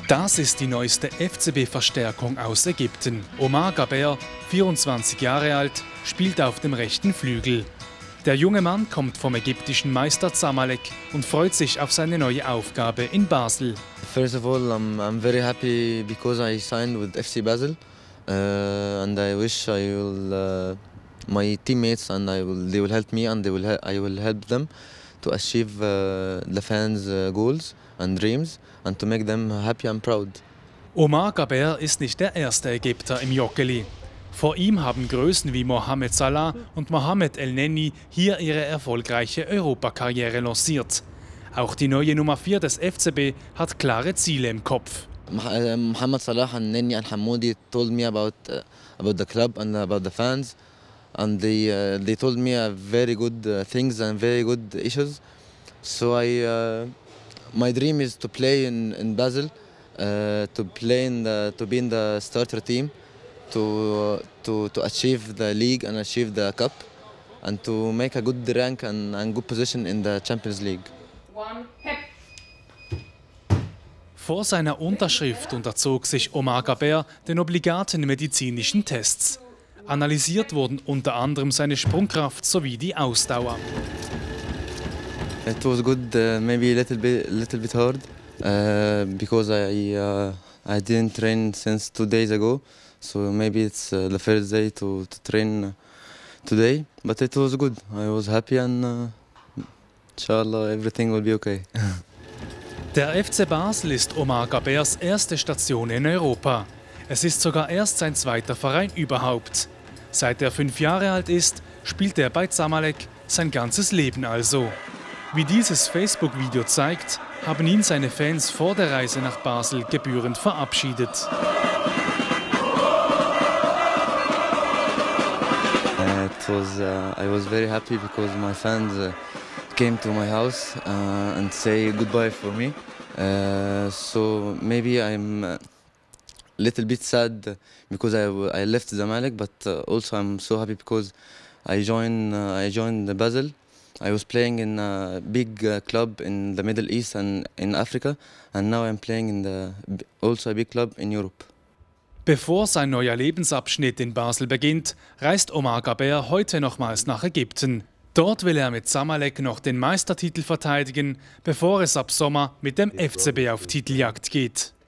Das ist die neueste FCB-Verstärkung aus Ägypten. Omar Gaber, 24 Jahre alt, spielt auf dem rechten Flügel. Der junge Mann kommt vom ägyptischen Meister Zamalek und freut sich auf seine neue Aufgabe in Basel. First of all, I'm very happy because I signed with FC Basel, and I wish my teammates they will help me and I will help them to achieve the fans' goals and dreams and to make them happy and proud. Omar Gaber ist nicht der erste Ägypter im Joggeli. Vor ihm haben Größen wie Mohamed Salah und Mohamed El-Neni hier ihre erfolgreiche Europakarriere lanciert. Auch die neue Nummer 4 des FCB hat klare Ziele im Kopf. Mohamed Salah and Neni and Hamoudi told me about the club and about the fans, and they told me very good things and very good issues. So my dream is to play in Basel, to be in the starter team, to achieve the league and achieve the cup, and to make a good rank and good position in the Champions League. Vor seiner Unterschrift unterzog sich Omar Gaber den obligaten medizinischen Tests. Analysiert wurden unter anderem seine Sprungkraft sowie die Ausdauer. It was good, maybe a little bit hard, because I didn't train since 2 days ago, so maybe it's the first day to train today. But it was good. I was happy, and inshallah everything will be okay. Der FC Basel ist Omar Gabers erste Station in Europa. Es ist sogar erst sein zweiter Verein überhaupt. Seit er 5 Jahre alt ist, spielt er bei Zamalek, sein ganzes Leben also. Wie dieses Facebook-Video zeigt, haben ihn seine Fans vor der Reise nach Basel gebührend verabschiedet. I was very happy because my fans came to my house and say goodbye for me. So maybe I'm a little bit sad because I left Zamalek, but also I'm so happy because I joined Basel. I was playing in a big club in the Middle East and in Africa, and now I'm playing in also a big club in Europe. Bevor sein neuer Lebensabschnitt in Basel beginnt, reist Omar Gaber heute nochmals nach Ägypten. Dort will er mit Zamalek noch den Meistertitel verteidigen, bevor es ab Sommer mit dem FCB auf Titeljagd geht.